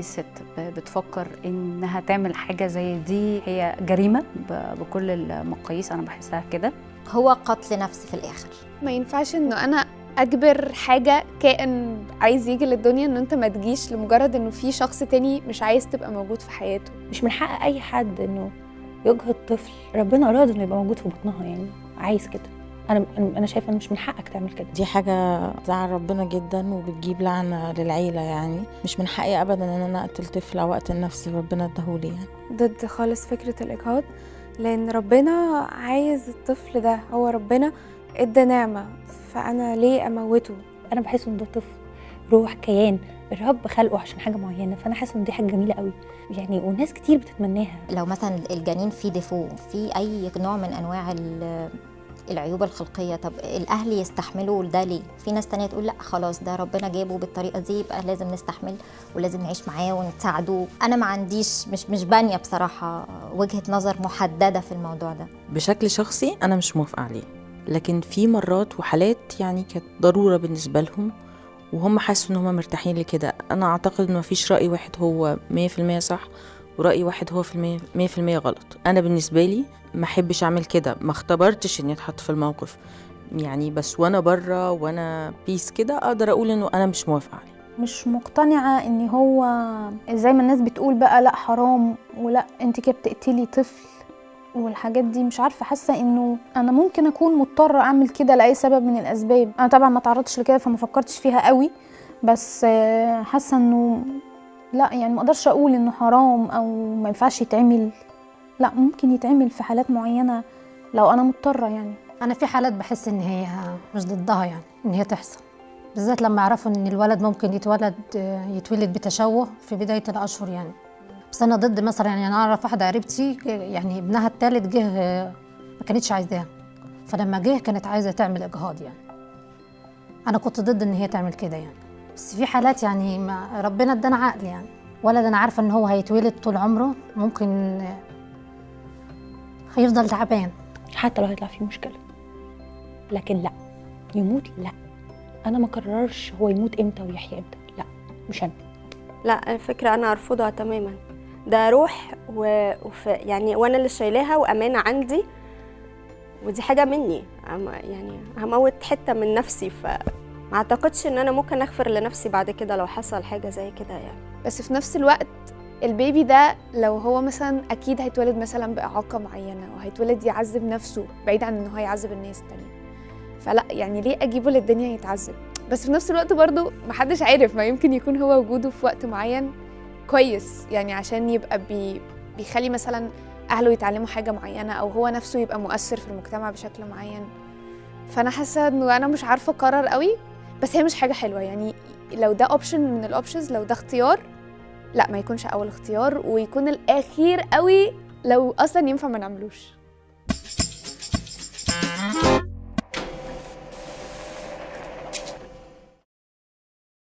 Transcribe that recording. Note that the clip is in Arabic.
ست بتفكر انها تعمل حاجه زي دي هي جريمه بكل المقاييس، انا بحسها كده. هو قتل نفس في الاخر. ما ينفعش انه انا اجبر حاجه كائن عايز يجي للدنيا ان انت ما تجيش لمجرد انه في شخص تاني مش عايز تبقى موجود في حياته. مش من حق اي حد انه يجهض طفل ربنا اراد انه يبقى موجود في بطنها، يعني عايز كده. انا شايفه انه مش من حقك تعمل كده. دي حاجه تزعل ربنا جدا وبتجيب لعنه للعيله، يعني مش من حقي ابدا ان انا اقتل طفل او اقتل نفسي، ربنا اداهولي يعني. ضد خالص فكره الاجهاض، لان ربنا عايز الطفل ده، هو ربنا ادى نعمه، فانا ليه اموته؟ انا بحس ان ده طفل روح كيان الرب خلقه عشان حاجه معينه، فانا حاسه ان دي حاجه جميله قوي يعني، وناس كتير بتتمناها. لو مثلا الجنين فيه ديفو، في اي نوع من انواع العيوب الخلقيه، طب الاهل يستحملوا ده ليه؟ في ناس تانية تقول لا خلاص ده ربنا جابه بالطريقه دي يبقى لازم نستحمل ولازم نعيش معاه ونساعده. انا ما عنديش مش بانيه بصراحه وجهه نظر محدده في الموضوع ده. بشكل شخصي انا مش موافقه عليه، لكن في مرات وحالات يعني كانت ضروره بالنسبه لهم وهم حاسوا ان هم مرتاحين لكده. انا اعتقد انه مفيش راي واحد هو 100% صح ورأي واحد هو 100% غلط. أنا بالنسبة لي ما أحبش أعمل كده، ما اختبرتش إني أتحط في الموقف يعني، بس وأنا برا وأنا بيس كده أقدر أقول إنه أنا مش موافقة عليه. مش مقتنعة إن هو زي ما الناس بتقول بقى لا حرام ولا أنت كده بتقتلي طفل والحاجات دي. مش عارفة، حاسة إنه أنا ممكن أكون مضطرة أعمل كده لأي سبب من الأسباب. أنا طبعا ما تعرضتش لكده فما فكرتش فيها قوي، بس حاسة إنه لا، يعني ما اقدرش اقول انه حرام او ما ينفعش يتعمل. لا، ممكن يتعمل في حالات معينه لو انا مضطره. يعني انا في حالات بحس ان هي مش ضدها، يعني ان هي تحصل، بالذات لما يعرفوا ان الولد ممكن يتولد بتشوه في بدايه الاشهر يعني. بس انا ضد مثلا، يعني انا اعرف واحده قريبتي يعني ابنها الثالث جه ما كانتش عايزاه، فلما جه كانت عايزه تعمل اجهاض يعني. انا كنت ضد ان هي تعمل كده يعني، بس في حالات يعني ما ربنا ادانا عقل يعني. ولد انا عارفه ان هو هيتولد طول عمره ممكن هيفضل تعبان حتى لو هيطلع فيه مشكله، لكن لا يموت لا. انا ما قررش هو يموت امتى ويحيى امتى، لا مش انا. لا الفكره انا ارفضها تماما، ده روح يعني وانا اللي شايلاها وامانه عندي، ودي حاجه مني يعني هموت حته من نفسي، ما اعتقدش ان انا ممكن اغفر لنفسي بعد كده لو حصل حاجه زي كده يعني. بس في نفس الوقت البيبي ده لو هو مثلا اكيد هيتولد مثلا باعاقه معينه وهيتولد يعذب نفسه بعيد عن ان هو يعذب الناس التانية، فلا يعني ليه اجيبه للدنيا يتعذب؟ بس في نفس الوقت برضو محدش عارف، ما يمكن يكون هو وجوده في وقت معين كويس يعني، عشان يبقى بيخلي مثلا اهله يتعلموا حاجه معينه او هو نفسه يبقى مؤثر في المجتمع بشكل معين. فانا حاسه انه انا مش عارفه اقرر قوي، بس هي مش حاجه حلوه يعني. لو ده اوبشن من الاوبشنز، لو ده اختيار، لا ما يكونش اول اختيار ويكون الاخير قوي لو اصلا ينفع ما نعملوش.